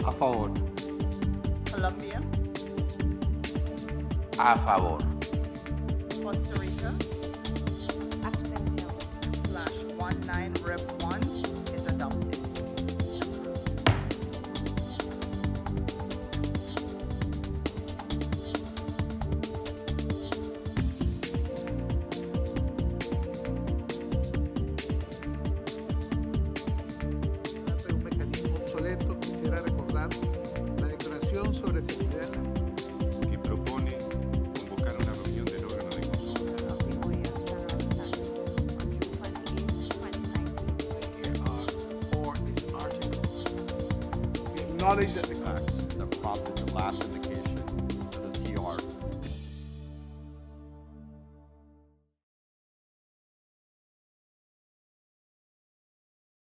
A favor. Colombia, A favor. Costa Rica, Abstención. /19 Rev 1 is adopted. Trata de un mecanismo obsoleto, quisiera recordar la Declaración sobre Seguridad en la que propone convocar una reunión del órgano de consulta. Of the OAS General Assembly on June 28, 2019. We acknowledge that the facts that prompted the last of the